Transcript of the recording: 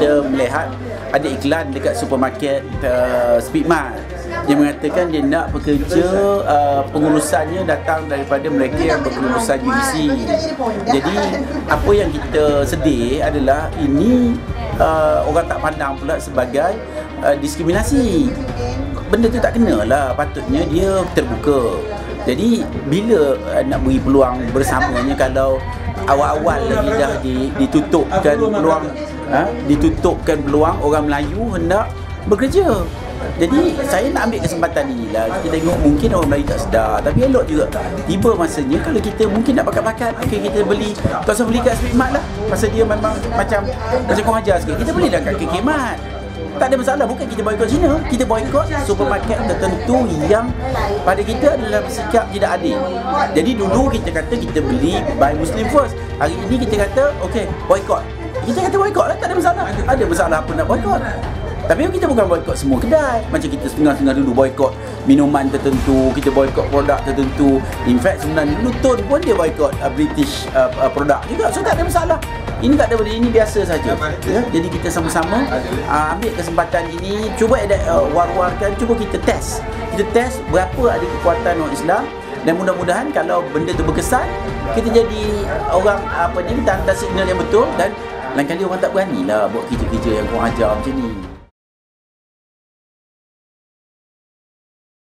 kita melihat ada iklan dekat supermarket Speedmart yang mengatakan dia nak pekerja pengurusannya datang daripada mereka yang berkelulusan UEC. Jadi apa yang kita sedih adalah ini orang tak pandang pula sebagai diskriminasi. Benda tu tak kena lah, patutnya dia terbuka. Jadi bila nak beri peluang bersamanya, kalau awal-awal lagi dah ditutupkan peluang orang Melayu hendak bekerja. Jadi saya nak ambil kesempatan inilah. Kita tengok mungkin orang Melayu tak sedar, tapi elok juga tiba masanya kalau kita mungkin nak bakat-bakat, okey kita beli, tak usah beli kat Speedmart lah, pasal dia memang macam kurang ajar sikit. Kita beli dah kat KK Mart, tak ada masalah. Bukan kita boykot Cina, kita boykot supermarket tertentu yang pada kita adalah bersikap tidak adil. Jadi dulu kita kata kita beli buy Muslim first, hari ini kita kata okey boykot. Kita kata boykot lah, tak ada masalah. Ada masalah apa nak boykot? Tapi kita bukan boykot semua kedai. Macam kita setengah-setengah dulu boykot minuman tertentu, kita boykot produk tertentu. In fact sebenarnya dulu Tun pun dia boykot British produk juga. So tak ada masalah. Ini tak ada benda, ini biasa saja. Ya? Jadi kita sama-sama ambil kesempatan ini, cuba war-warkan, cuba kita test. Kita test berapa ada kekuatan orang Islam, dan mudah-mudahan kalau benda tu berkesan, kita jadi orang kita hantar signal yang betul, dan lain kali orang tak beranilah buat kerja-kerja yang kurang ajar macam ni.